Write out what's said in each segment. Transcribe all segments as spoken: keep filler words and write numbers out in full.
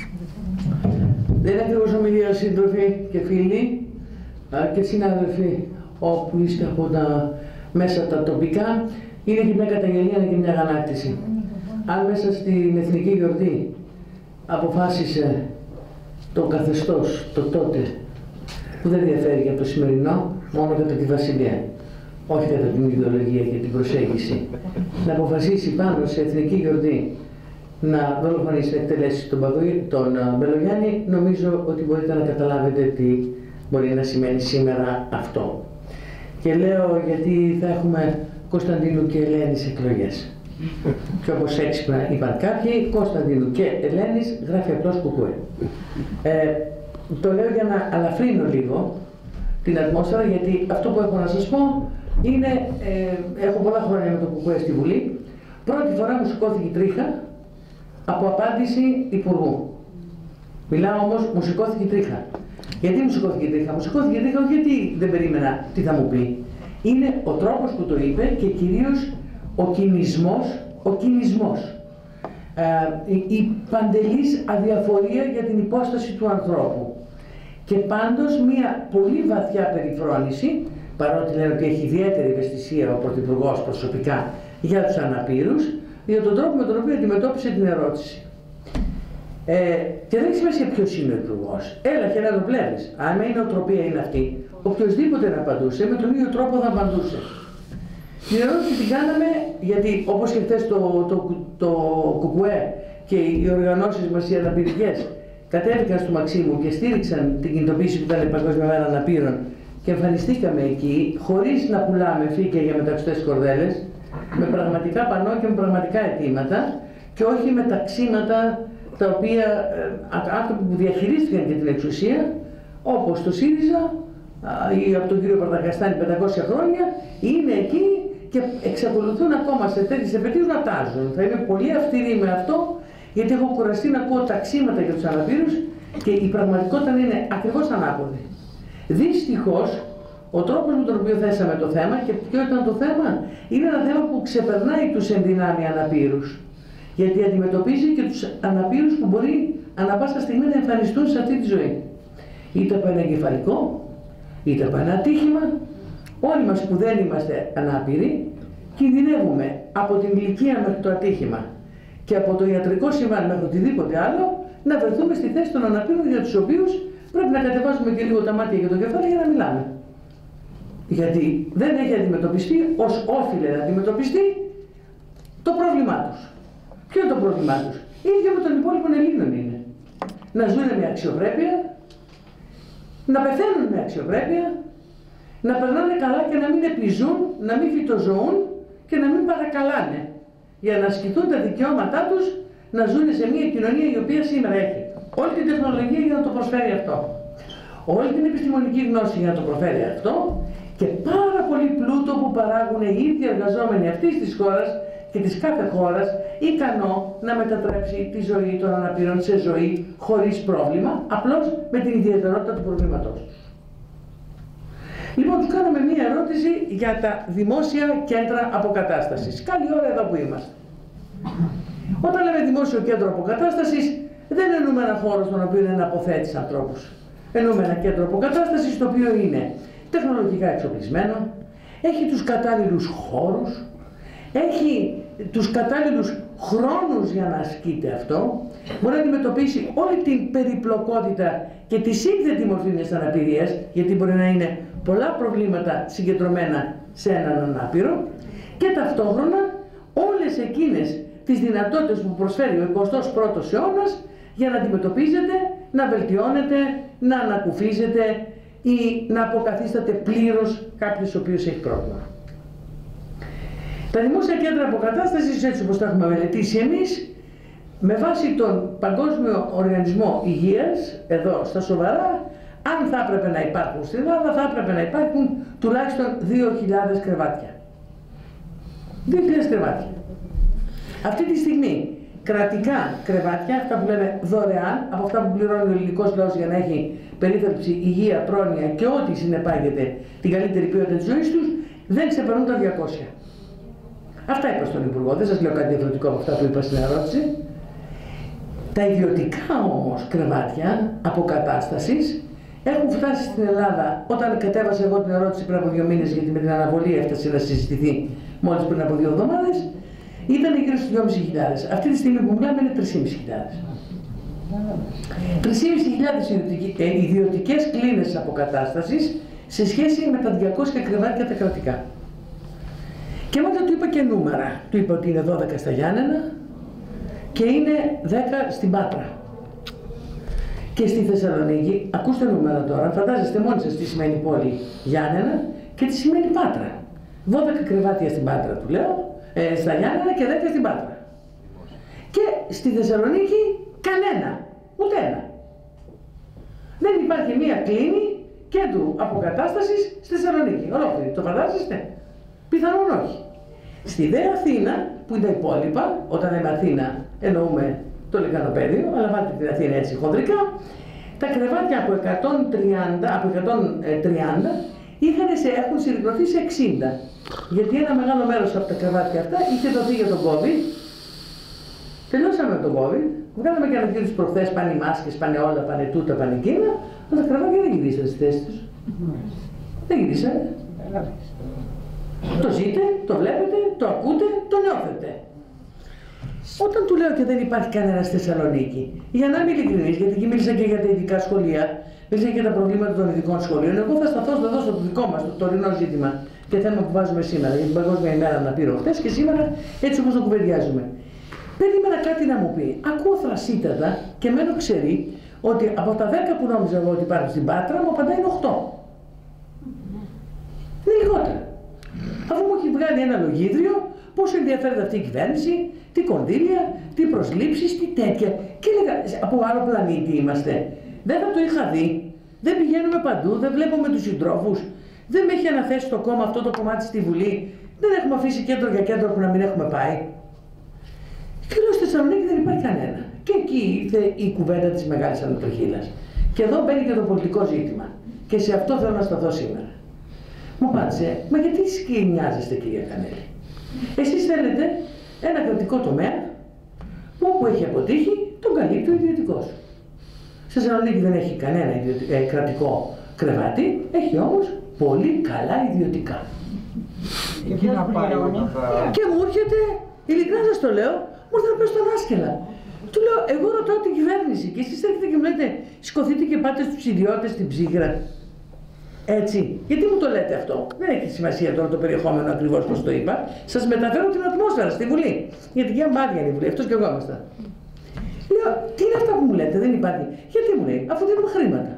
Δεν είναι ακριβώς ομιλία, σύντροφοι και φίλοι και συνάδελφοι όπου είστε από τα μέσα τα τοπικά. Είναι και μια καταγγελία, είναι και μια αγανάκτηση. Αν μέσα στην εθνική γιορτή αποφάσισε το καθεστώς, το τότε, που δεν διαφέρει για το σημερινό, μόνο κατά τη βασιλεία, όχι κατά την ιδεολογία και την προσέγγιση, να αποφασίσει πάνω σε εθνική γιορτή να δολοφονήσει, να εκτελέσει τον, τον Μπελογιάννη, νομίζω ότι μπορείτε να καταλάβετε τι μπορεί να σημαίνει σήμερα αυτό. Και λέω γιατί θα έχουμε Κωνσταντίνου και Ελένης εκλογές. Και όπως έξυπνα είπαν κάποιοι, Κωνσταντίνου και Ελένης γράφει απλώς κουκουέ. Ε, το λέω για να αλαφρύνω λίγο την ατμόσφαιρα, γιατί αυτό που έχω να σας πω είναι, ε, έχω πολλά χρόνια με το κουκουέ στη Βουλή. Πρώτη φορά μου σηκώθηκε η τρίχα από απάντηση υπουργού. Μιλάω όμως, μου σηκώθηκε η τρίχα. Γιατί μου σηκώθηκε η τρίχα? Μου σηκώθηκε η τρίχα όχι γιατί δεν περίμενα τι θα μου πει. Είναι ο τρόπος που το είπε και κυρίως ο κινησμός, ο κινησμός. Ε, η παντελής αδιαφορία για την υπόσταση του ανθρώπου. Και πάντως μια πολύ βαθιά περιφρόνηση, παρότι λένε ότι έχει ιδιαίτερη ευαισθησία ο Πρωθυπουργός προσωπικά για τους αναπήρους, για τον τρόπο με τον οποίο αντιμετώπισε την ερώτηση. Ε, και δεν έχει σημασία ποιος είναι ο υπουργός. Έλα και να το βλέπεις. Αν η νοοτροπία είναι αυτή, οποιοδήποτε να απαντούσε, με τον ίδιο τρόπο θα απαντούσε. Την ερώτηση την κάναμε γιατί, όπως και χθες το, το, το, το κουκουέ και οι οργανώσεις μας οι αναπηρικές κατέβηκαν στο Μαξίμου και στήριξαν την κινητοποίηση που ήταν η Παγκόσμια Μέρα Αναπήρων και εμφανιστήκαμε εκεί χωρίς να πουλάμε φύκια για μεταξωτές κορδέλες, με πραγματικά πανό και με πραγματικά αιτήματα και όχι με ταξίματα τα οποία ε, άνθρωποι που διαχειρίστηκαν και την εξουσία, όπως το ΣΥΡΙΖΑ ή από τον κύριο Παρτακαστάνη πεντακόσια χρόνια, είναι εκεί και εξακολουθούν ακόμα σε τέτοιες επαιτίους να τάζουν. Θα είμαι πολύ αυστηρή με αυτό, γιατί έχω κουραστεί να ακούω ταξίματα για τους αναπήρους και η πραγματικότητα είναι ακριβώς ανάποδη. Δυστυχώς, ο τρόπος με τον οποίο θέσαμε το θέμα, και ποιο ήταν το θέμα, είναι ένα θέμα που ξεπερνάει τους ενδυνάμει αναπήρους. Γιατί αντιμετωπίζει και τους αναπήρους που μπορεί ανά πάσα στιγμή να εμφανιστούν σε αυτή τη ζωή. Είτε από ένα εγκεφαλικό, είτε από ένα ατύχημα. Όλοι μας που δεν είμαστε ανάπηροι, κινδυνεύουμε από την ηλικία μέχρι το ατύχημα και από το ιατρικό συμβάν μέχρι οτιδήποτε άλλο να βρεθούμε στη θέση των αναπήρων για τους οποίους πρέπει να κατεβάσουμε και λίγο τα μάτια και το κεφάλι για να μιλάμε. Γιατί δεν έχει αντιμετωπιστεί ως όφιλε να αντιμετωπιστεί το πρόβλημά τους. Ποιο είναι το πρόβλημά τους? Ίδιο με των υπόλοιπων Ελλήνων είναι. Να ζουν με αξιοπρέπεια, να πεθαίνουν με αξιοπρέπεια, να περνάνε καλά και να μην επιζούν, να μην φυτοζωούν και να μην παρακαλάνε για να ασκηθούν τα δικαιώματά τους να ζουν σε μια κοινωνία η οποία σήμερα έχει όλη την τεχνολογία για να το προσφέρει αυτό, όλη την επιστημονική γνώση για να το προσφέρει αυτό και πάρα πολύ πλούτο που παράγουν οι ίδιοι εργαζόμενοι αυτής της χώρας και της κάθε χώρας, ικανό να μετατρέψει τη ζωή των αναπήρων σε ζωή χωρίς πρόβλημα, απλώς με την ιδιαιτερότητα του προβλήματός τους. Λοιπόν, τους κάναμε μία ερώτηση για τα δημόσια κέντρα αποκατάστασης. Καλή ώρα εδώ που είμαστε. Όταν λέμε δημόσιο κέντρο αποκατάστασης, δεν εννοούμε ένα χώρο στον οποίο είναι να αποθέτεις ανθρώπους. Εννοούμε ένα κέντρο αποκατάστασης το οποίο είναι τεχνολογικά εξοπλισμένο, έχει τους κατάλληλους χώρους, έχει τους κατάλληλους χρόνους για να ασκείται αυτό, μπορεί να αντιμετωπίσει όλη την περιπλοκότητα και τη σύνθετη μορφή μιας αναπηρίας, γιατί μπορεί να είναι πολλά προβλήματα συγκεντρωμένα σε έναν ανάπηρο, και ταυτόχρονα όλες εκείνες τις δυνατότητες που προσφέρει ο εικοστός πρώτος αιώνας για να αντιμετωπίζετε, να βελτιώνετε, να ανακουφίζετε ή να αποκαθίσταται πλήρως κάποιος ο οποίος έχει πρόβλημα. Τα δημόσια κέντρα αποκατάστασης, έτσι όπως τα έχουμε μελετήσει εμείς, με βάση τον Παγκόσμιο Οργανισμό Υγείας, εδώ στα σοβαρά, αν θα έπρεπε να υπάρχουν στην Ελλάδα, θα έπρεπε να υπάρχουν τουλάχιστον δύο χιλιάδες κρεβάτια. δύο χιλιάδες κρεβάτια. Αυτή τη στιγμή, κρατικά κρεβάτια, αυτά που λέμε δωρεάν, από αυτά που πληρώνει ο ελληνικός λαός για να έχει περίθαλψη, υγεία, πρόνοια και ό,τι συνεπάγεται την καλύτερη ποιότητα της ζωής τους, δεν ξεπερνούν τα διακόσια. Αυτά είπα στον Υπουργό, δεν σας λέω κάτι διαφορετικό από αυτά που είπα στην ερώτηση. Τα ιδιωτικά όμως κρεβάτια αποκατάστασης έχουν φτάσει στην Ελλάδα, όταν κατέβασα εγώ την ερώτηση πριν από δύο μήνες, γιατί με την αναβολή έφτασε να συζητηθεί μόλις πριν από δύο εβδομάδες, ήταν γύρω στους δυόμισι χιλιάδες. Αυτή τη στιγμή που μιλάμε είναι τρεις χιλιάδες πεντακόσιες. τρεις χιλιάδες πεντακόσιες ιδιωτικές κλίνες αποκατάστασης σε σχέση με τα διακόσια κρεβάτια τα κρατικά. Και μετά του είπα και νούμερα. Του είπα ότι είναι δώδεκα στα Γιάννενα και είναι δέκα στην Πάτρα. Και στη Θεσσαλονίκη, ακούστε νούμερα τώρα, φαντάζεστε μόνοι σας τι σημαίνει πόλη Γιάννενα και τι σημαίνει Πάτρα. δώδεκα κρεβάτια στην Πάτρα του λέω, ε, στα Γιάννενα και δέκα στην Πάτρα. Και στη Θεσσαλονίκη κανένα, ούτε ένα. Δεν υπάρχει μία κλίνη κέντρου αποκατάστασης στη Θεσσαλονίκη. Ολόκληρη. Το φαντάζεστε? Πιθανόν όχι. Στη δε Αθήνα, που είναι τα υπόλοιπα, όταν λέμε Αθήνα εννοούμε το λικανοπέδιο, αλλά βάλτε την Αθήνα έτσι χοντρικά, τα κρεβάτια από εκατόν τριάντα, από εκατόν τριάντα είχαν σε, έχουν συρρικνωθεί σε εξήντα. Γιατί ένα μεγάλο μέρος από τα κρεβάτια αυτά είχε δοθεί για τον COVID. Τελειώσαμε με τον COVID, βγάλαμε και ανακοίνωση προχθές, πάνε οι μάσκες, πάνε όλα, πάνε τούτα, πάνε εκείνα, αλλά τα κρεβάτια δεν γυρίσαν στη θέση τους. Δεν γυρίσανε. Το ζείτε, το βλέπετε, το ακούτε, το νιώθετε. Όταν του λέω και δεν υπάρχει κανένα στη Θεσσαλονίκη, για να είμαι ειλικρινής, γιατί εκεί μίλησα και για τα ειδικά σχολεία, μίλησα και για τα προβλήματα των ειδικών σχολείων, εγώ θα σταθώ εδώ στο δικό μας, το τωρινό ζήτημα και θέμα που βάζουμε σήμερα, για την Παγκόσμια ημέρα να πήρω χτες και σήμερα έτσι όπως το κουβεντιάζουμε. Περίμενα κάτι να μου πει. Ακούω θρασίτατα και μένω ξέρει ότι από τα δέκα που νόμιζα εγώ ότι υπάρχουν στην Πάτρα μου απαντάει οκτώ. Είναι λιγότερα. Αφού μου έχει βγάλει ένα λογίδριο, πόσο ενδιαφέρεται αυτή η κυβέρνηση, τι κονδύλια, τι προσλήψεις, τι τέτοια. Και έλεγα, από άλλο πλανήτη είμαστε. Δεν θα το είχα δει. Δεν πηγαίνουμε παντού, δεν βλέπουμε τους συντρόφους. Δεν με έχει αναθέσει το κόμμα αυτό το κομμάτι στη Βουλή. Δεν έχουμε αφήσει κέντρο για κέντρο που να μην έχουμε πάει. Και λέω στη Θεσσαλονίκη δεν υπάρχει κανένα. Και εκεί ήρθε η κουβέντα της μεγάλης ανατροχύλας. Και εδώ μπαίνει και το πολιτικό ζήτημα. Και σε αυτό θέλω να σταθώ σήμερα. Μου απάντησε, μα γιατί σκηνιάζεστε κυρία Κανέλη? Εσείς θέλετε ένα κρατικό τομέα που όπου έχει αποτύχει τον καλύπτει ο ιδιωτικός. Στη Θεσσαλονίκη δεν έχει κανένα ιδιωτικό, ε, κρατικό κρεβάτι, έχει όμως πολύ καλά ιδιωτικά. Εκεί να πάει όταν θα... Και μου έρχεται, ειλικρινά σας το λέω, μου ήρθε να πες στον άσκελα. Του λέω, εγώ ρωτάω την κυβέρνηση και εσείς έρχεται και μου λέτε, σηκωθείτε και πάτε στους ιδιώτες στην ψύχρα. Έτσι. Γιατί μου το λέτε αυτό? Δεν έχει σημασία τώρα το περιεχόμενο ακριβώς πώς το είπα. Σας μεταφέρω την ατμόσφαιρα στη Βουλή. Γιατί για μπάδια είναι η Βουλή, αυτός και εγώ ήμασταν. Λέω, τι είναι αυτά που μου λέτε, δεν υπάρχει. Γιατί μου λέει, αφού δίνουμε χρήματα.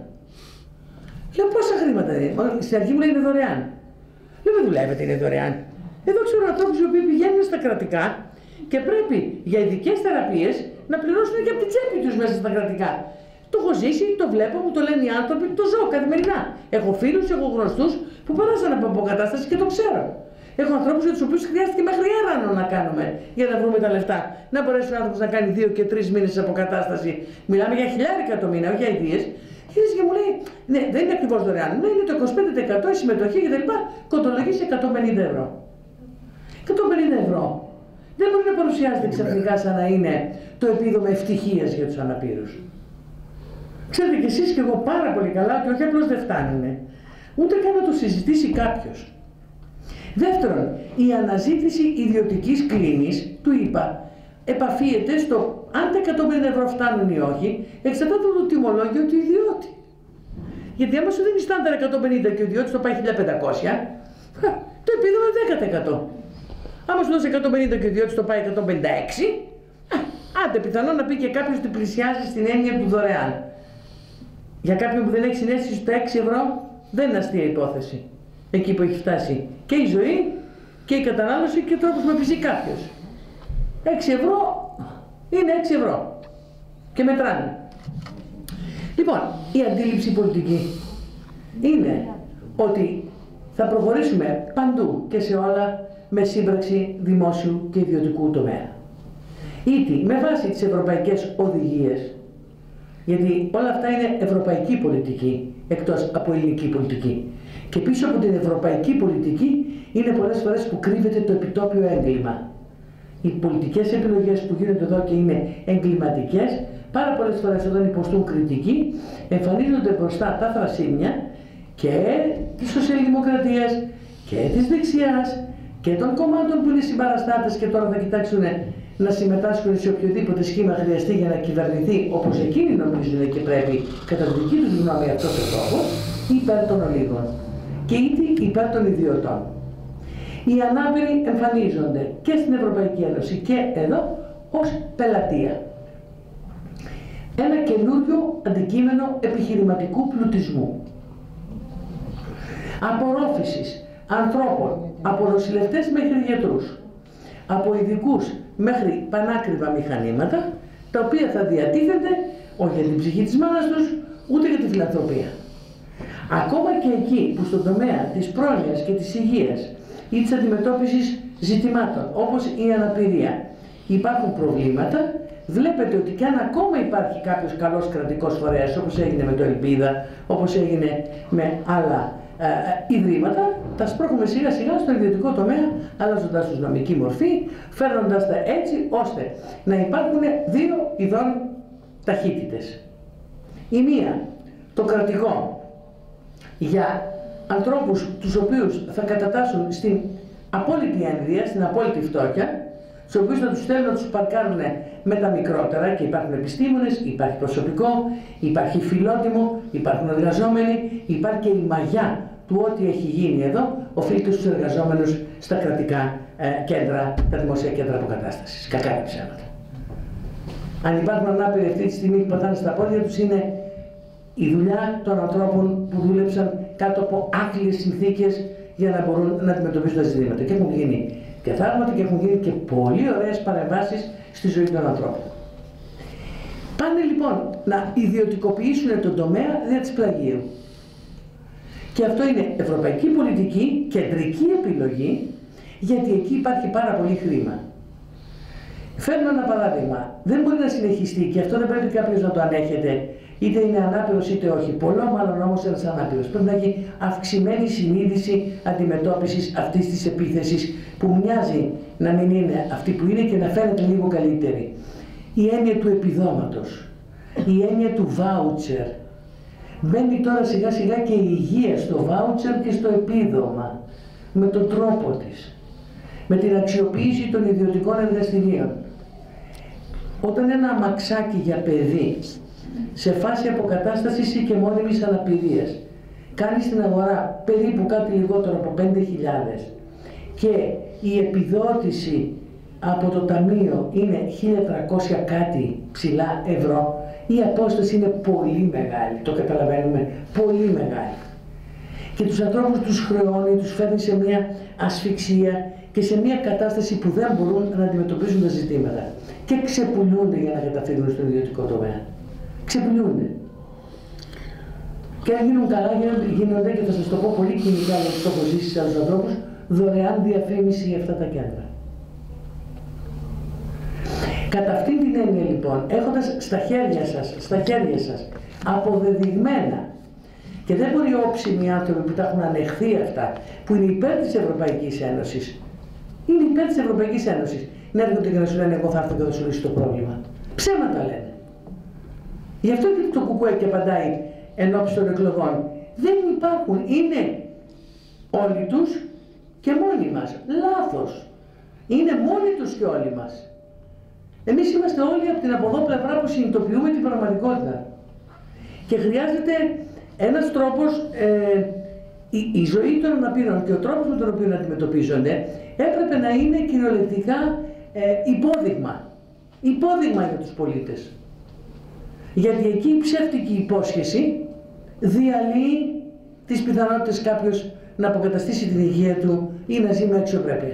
Λέω, πόσα χρήματα είναι? Στην αρχή μου λέει είναι δωρεάν. Λέω, δεν δουλεύετε, είναι δωρεάν. Εδώ ξέρω ανθρώπους οι οποίοι πηγαίνουν στα κρατικά και πρέπει για ειδικές θεραπείες να πληρώσουν και από την τσέπη τους μέσα στα κρατικά. Το έχω ζήσει, το βλέπω, μου το λένε οι άνθρωποι, το ζω καθημερινά. Έχω φίλους, έχω γνωστούς που περάσαν από αποκατάσταση και το ξέρω. Έχω ανθρώπους για τους οποίους χρειάστηκε μέχρι έρανο να κάνουμε για να βρούμε τα λεφτά. Να μπορέσει ο άνθρωπος να κάνει δύο και τρεις μήνες αποκατάσταση. Μιλάμε για χιλιάρικα το μήνα, όχι για ιδίες. Και και μου λέει, ναι, δεν είναι ακριβώς δωρεάν. Ναι, είναι το είκοσι πέντε τοις εκατό η συμμετοχή κτλ. Κοντολογεί σε εκατόν πενήντα ευρώ. εκατόν πενήντα ευρώ. Δεν μπορεί να παρουσιάζεται ξαφνικά σαν να είναι το επίδομα ευτυχίας για τους αναπήρους. Ξέρετε κι εσείς και εγώ πάρα πολύ καλά ότι όχι απλώς δεν φτάνουνε, ούτε καν να το συζητήσει κάποιος. Δεύτερον, η αναζήτηση ιδιωτικής κλίνης, του είπα, επαφίεται στο αν τα εκατόν πενήντα ευρώ φτάνουν ή όχι, εξαρτάται από το τιμολόγιο του ιδιώτη. Γιατί άμα σου δίνει στάνταρ εκατόν πενήντα και ο ιδιώτης το πάει χίλια πεντακόσια, το επίδομα είναι δέκα τοις εκατό. Άμα σου δώσει εκατόν πενήντα και ο ιδιώτης το πάει εκατόν πενήντα έξι, άντε πιθανόν να πει και κάποιος ότι πλησιάζει στην έννοια του δωρεάν. Για κάποιον που δεν έχει συνέστηση στα έξι ευρώ, δεν είναι αστεία υπόθεση. Εκεί που έχει φτάσει και η ζωή και η κατανάλωση και ο τρόπος που επιζεί κάποιος. έξι ευρώ είναι έξι ευρώ. Και μετράνε. Λοιπόν, η αντίληψη πολιτική είναι ότι θα προχωρήσουμε παντού και σε όλα με σύμπραξη δημόσιου και ιδιωτικού τομέα. Ήτι με βάση τις ευρωπαϊκές οδηγίες, γιατί όλα αυτά είναι ευρωπαϊκή πολιτική, εκτός από ελληνική πολιτική. Και πίσω από την ευρωπαϊκή πολιτική είναι πολλές φορές που κρύβεται το επιτόπιο έγκλημα. Οι πολιτικές επιλογές που γίνονται εδώ και είναι εγκληματικές, πάρα πολλές φορές όταν υποστούν κριτική, εμφανίζονται μπροστά τα θρασίμια και της σοσιαλδημοκρατίας και της δεξιάς και των κομμάτων που είναι συμπαραστάτες και τώρα θα κοιτάξουν να συμμετάσχουν σε οποιοδήποτε σχήμα χρειαστεί για να κυβερνηθεί όπως εκείνοι νομίζουν και πρέπει, κατά τη δική τους γνώμη αυτός ο τρόπος, υπέρ των ολίγων και είτε υπέρ των ιδιωτών. Οι ανάπηροι εμφανίζονται και στην Ευρωπαϊκή Ένωση και εδώ ως πελατεία. Ένα καινούριο αντικείμενο επιχειρηματικού πλουτισμού. Απορρόφησης ανθρώπων, από νοσηλευτές μέχρι γιατρούς, από ειδικούς μέχρι πανάκριβα μηχανήματα, τα οποία θα διατίθενται όχι για την ψυχή της μάνας τους, ούτε για τη φιλανθρωπία. Ακόμα και εκεί που στον τομέα της πρόνοιας και της υγείας ή της αντιμετώπισης ζητημάτων, όπως η αναπηρία, υπάρχουν προβλήματα, βλέπετε ότι και αν ακόμα υπάρχει κάποιος καλός κρατικός φορέας, όπως έγινε με το Ελπίδα, όπως έγινε με άλλα ε, ιδρύματα, τα σπρώχνουμε σιγά σιγά στον ιδιωτικό τομέα, αλλάζοντας τους νομική μορφή, φέρνοντας τα έτσι ώστε να υπάρχουν δύο ειδών ταχύτητες. Η μία, το κρατικό, για ανθρώπους τους οποίους θα κατατάσσουν στην απόλυτη ένδυα, στην απόλυτη φτώχεια, στους οποίους θα τους στέλνουν να τους παρκάρουν με τα μικρότερα και υπάρχουν επιστήμονες, υπάρχει προσωπικό, υπάρχει φιλότιμο, υπάρχουν εργαζόμενοι, υπάρχει και η μαγιά του ό,τι έχει γίνει εδώ, οφείλεται στους εργαζόμενους στα κρατικά ε, κέντρα, τα δημοσία κέντρα αποκατάστασης. Κακά τα ψέματα. Αν υπάρχουν ανάπηροι αυτή τη στιγμή που πατάνε στα πόδια τους, είναι η δουλειά των ανθρώπων που δούλεψαν κάτω από άθλιες συνθήκες για να μπορούν να αντιμετωπίσουν τα ζητήματα. Και έχουν γίνει και θαύματα και έχουν γίνει και πολύ ωραίες παρεμβάσεις στη ζωή των ανθρώπων. Πάνε λοιπόν να ιδιωτικοποιήσουν τον τομέα δια της πλαγίου. Και αυτό είναι ευρωπαϊκή πολιτική, κεντρική επιλογή, γιατί εκεί υπάρχει πάρα πολύ χρήμα. Φέρνω ένα παράδειγμα. Δεν μπορεί να συνεχιστεί και αυτό δεν πρέπει κάποιος να το ανέχεται, είτε είναι ανάπηρος είτε όχι. Πολλό μάλλον όμως ένας ανάπηρος πρέπει να έχει αυξημένη συνείδηση αντιμετώπισης αυτής της επίθεσης που μοιάζει να μην είναι αυτή που είναι και να φαίνεται λίγο καλύτερη. Η έννοια του επιδόματος, η έννοια του βάουτσερ. Μπαίνει τώρα σιγά σιγά και η υγεία στο βάουτσερ και στο επίδομα, με τον τρόπο της, με την αξιοποίηση των ιδιωτικών εργαστηρίων. Όταν ένα αμαξάκι για παιδί σε φάση αποκατάστασης ή και μόνιμης αναπηρίας κάνει στην αγορά περίπου κάτι λιγότερο από πέντε χιλιάδες και η επιδότηση από το ταμείο είναι χίλια τριακόσια κάτι ψηλά ευρώ, η απόσταση είναι πολύ μεγάλη, το καταλαβαίνουμε, πολύ μεγάλη. Και τους ανθρώπους τους χρεώνει, τους φέρνει σε μια ασφυξία και σε μια κατάσταση που δεν μπορούν να αντιμετωπίσουν τα ζητήματα. Και ξεπουλούνται για να καταφύγουν στον ιδιωτικό τομέα. Ξεπουλούνται. Και αν γίνουν καλά, γίνονται, και θα σας το πω πολύ κοινικά για το έχω ζήσει σε άλλους ανθρώπους, δωρεάν διαφήμιση για αυτά τα κέντρα. Κατά αυτήν την έννοια λοιπόν, έχοντας στα χέρια σας, στα χέρια σας αποδεδειγμένα, και δεν μπορεί όψιμοι άνθρωποι που τα έχουν ανεχθεί αυτά, που είναι υπέρ της Ευρωπαϊκής Ένωσης, είναι υπέρ της Ευρωπαϊκής Ένωσης, να έρχονται και να σου λένε εγώ θα έρθω και θα σου λύσω το πρόβλημα. Ψέματα λένε. Γι' αυτό και το κουκουέ και απαντάει ενώπιση των εκλογών. Δεν υπάρχουν, είναι όλοι τους και μόνοι μας. Λάθος. Είναι μόνοι τους και όλοι μας. Εμείς είμαστε όλοι από την από εδώ πλευρά που συνειδητοποιούμε την πραγματικότητα. Και χρειάζεται ένας τρόπος, ε, η, η ζωή των αναπήρων και ο τρόπος με τον οποίο αντιμετωπίζονται έπρεπε να είναι κυριολεκτικά ε, υπόδειγμα. Υπόδειγμα για τους πολίτες. Γιατί εκεί η ψεύτικη υπόσχεση διαλύει τις πιθανότητες κάποιος να αποκαταστήσει την υγεία του ή να ζει με αξιοπρέπεια.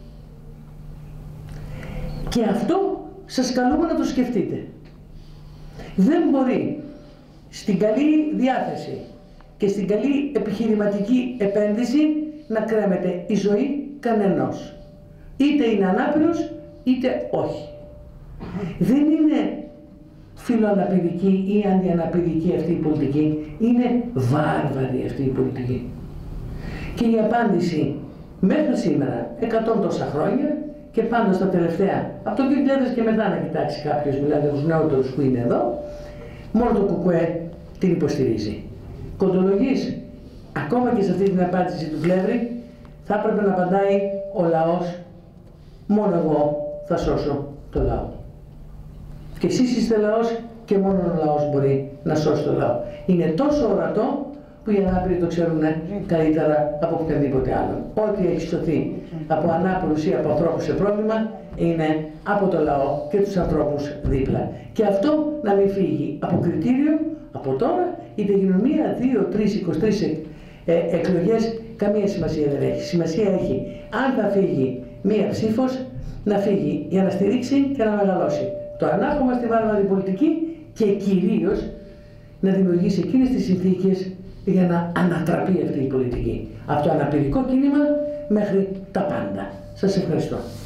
Και αυτό σας καλούμε να το σκεφτείτε. Δεν μπορεί στην καλή διάθεση και στην καλή επιχειρηματική επένδυση να κρέμεται η ζωή κανενός. Είτε είναι ανάπηρος είτε όχι. Δεν είναι φιλοαναπηρική ή αντιαναπηρική αυτή η πολιτική, είναι βάρβαρη αυτή η πολιτική. Και η απάντηση μέχρι σήμερα, εκατό τόσα χρόνια, και πάντα στα τελευταία, από το δύο χιλιάδες και μετά να κοιτάξει κάποιος, μιλάτε τους νεότερους που είναι εδώ, μόνο το Κουκουέ την υποστηρίζει. Κοντολογής, ακόμα και σε αυτή την απάντηση του Πλεύρη, θα έπρεπε να απαντάει ο λαός, μόνο εγώ θα σώσω το λαό. Και εσείς είστε λαός και μόνο ο λαός μπορεί να σώσει το λαό. Είναι τόσο ορατό που οι ανάπηροι το ξέρουν καλύτερα από οποιονδήποτε άλλον. Ό,τι έχει σωθεί από ανάπηρους ή από ανθρώπους σε πρόβλημα είναι από το λαό και τους ανθρώπους δίπλα. Και αυτό να μην φύγει από κριτήριο από τώρα, είτε γίνουν μία, δύο, τρεις, είκοσι τρεις ε, ε, εκλογές, καμία σημασία δεν έχει. Σημασία έχει αν θα φύγει μία ψήφος, να φύγει για να στηρίξει και να μεγαλώσει το ανάχωμα στη βάρβαρη πολιτική και κυρίως να δημιουργήσει εκείνες τις συνθήκες για να ανατραπεί αυτή η πολιτική. Από το αναπηρικό κίνημα μέχρι τα πάντα. Σας ευχαριστώ.